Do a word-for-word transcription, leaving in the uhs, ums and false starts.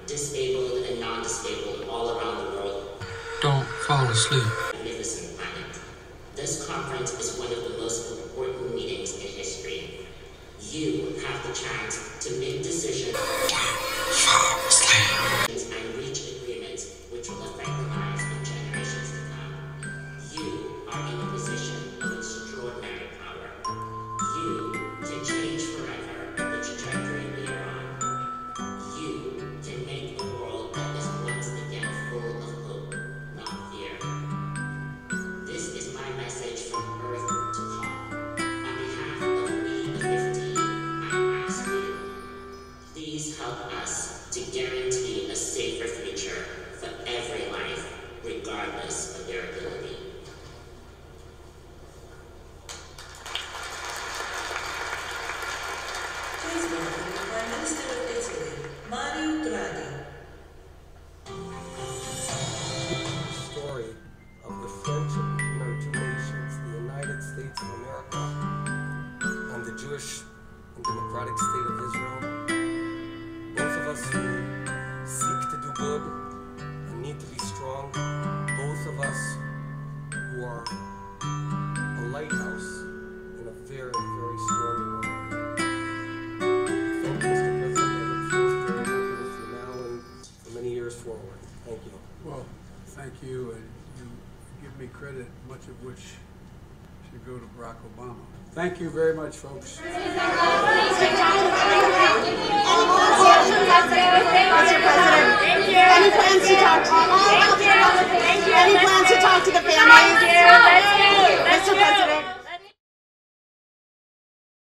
disabled and non-disabled all around the world. Don't fall asleep. Magnificent planet. This conference is one of the most important meetings in history. You have the chance to make decisions. Don't fall asleep. And reach agreements which will affect the lives of generations to come. You are in a position of extraordinary power. You can change forever the trajectory we are on. You can make a world that is once again full of hope, not fear. This is my message from Earth to Home. On behalf of we the fifteen, I ask you, please help us to guarantee a safer future for every life, regardless of their ability. Please welcome the Prime Minister of Italy, Mario Draghi. Story of the friendship between our two nations, the United States of America and the Jewish and Democratic State of Israel. Both of us who seek to do good and need to be strong. Both of us who are a lighthouse in a very, very stormy world. Thank you, Mister President. I look forward to working with you now and for many years forward. Thank you. Well, thank you, and you give me credit, much of which should go to Barack Obama. Thank you very much, folks.